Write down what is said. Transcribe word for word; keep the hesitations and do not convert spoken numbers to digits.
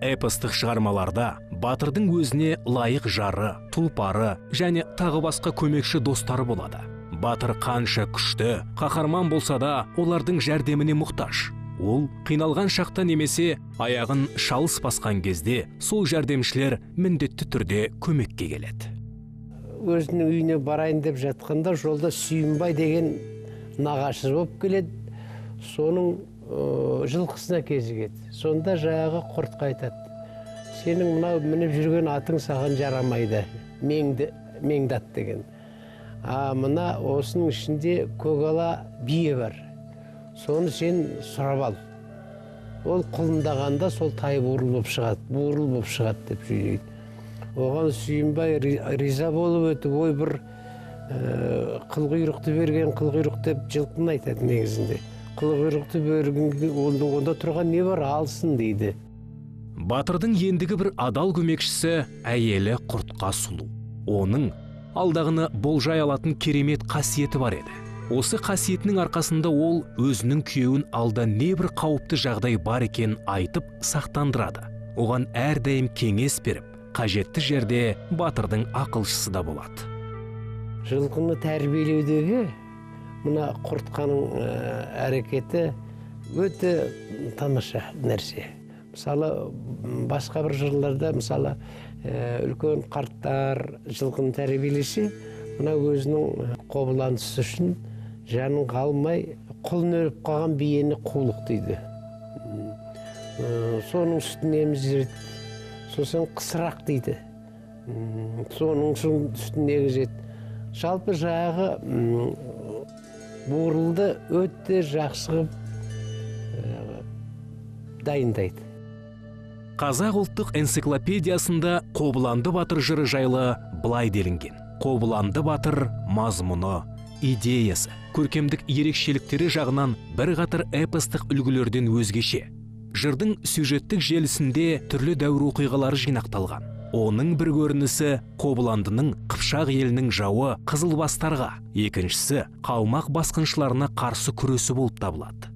эпостық шығармаларда батырдың өзіне лайық жары, тұлпары және тағы басқа көмекші достары болады. Батыр қанша күшті, қаһарман болса да, олардың жәрдеміне мұқтаж. Ол қиналған шақта немесе аяғын шалыс басқан кезде сол жәрдемшілер міндетті түрде көмекке келеді. Өзінің үйіне барайын деп жатқанда жолда Сүйінбай деген нағашы болып келеді. Соның жылқысына кезігеді. Сонда жағы құртқа айтады: сенің мынау мініп жүрген атың саған жарамайды, Меңдат деген. А мына осының ішінде Көгала бие бар. Соны сен сұрап ал. Ол құлындағанда сол тай буырыл болып шығады, буырыл болып шығады деп сөйлейді. Оған Сүйінбай риза болып өтіп, ой бір қылқұйрықты берген, қылқұйрық деп жылқыны айтады негізінде. Қылқұйрықты берген, онда тұрған не бар, алсын дейді. Батырдың ендігі бір адал көмекшісі әйелі Құртқа Сұлу. Оның алдағыны болжай алатын керемет қасиеті бар еді. Осы қасиетінің арқасында ол өзінің күйеуін алда не бір қауіпті жағдай бар екен айтып сақтандырады. Оған әрдайым кеңес беріп, қажетті жерде батырдың ақылшысы да болады. Жылқыны тәрбиелеудегі мына Құртқаның әрекеті өте тамаша нәрсе. Мысалы, басқа бір жырларда, мысалы, үлкен қарттар жылқыны тәрбиелесе, мына өзінің қобыландысы үшін жанын қалмай, құлын өліп қалған биені қулық дейді. Соның үстіне емізіреді, сосын қысырақ дейді. Соның үстіне егізеді. Жалпы жағы буырылды өте жақсы дайындайды. Қазақ ұлттық энциклопедиясында Қобыланды батыр жыры жайлы былай делінген: Қобыланды батыр мазмұны, идеясы, көркемдік ерекшеліктері жағынан бір қатар эпостық үлгілерден өзгеше. Жырдың сюжеттік желісінде түрлі дәуір оқиғалары жинақталған. Оның бір көрінісі Қобыландының Қыпшақ елінің жауы Қызылбастарға, екіншісі Қалмақ басқыншыларына қарсы күресі болып табылады.